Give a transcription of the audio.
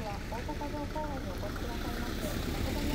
は大阪城公園にお越しくださいまして誠に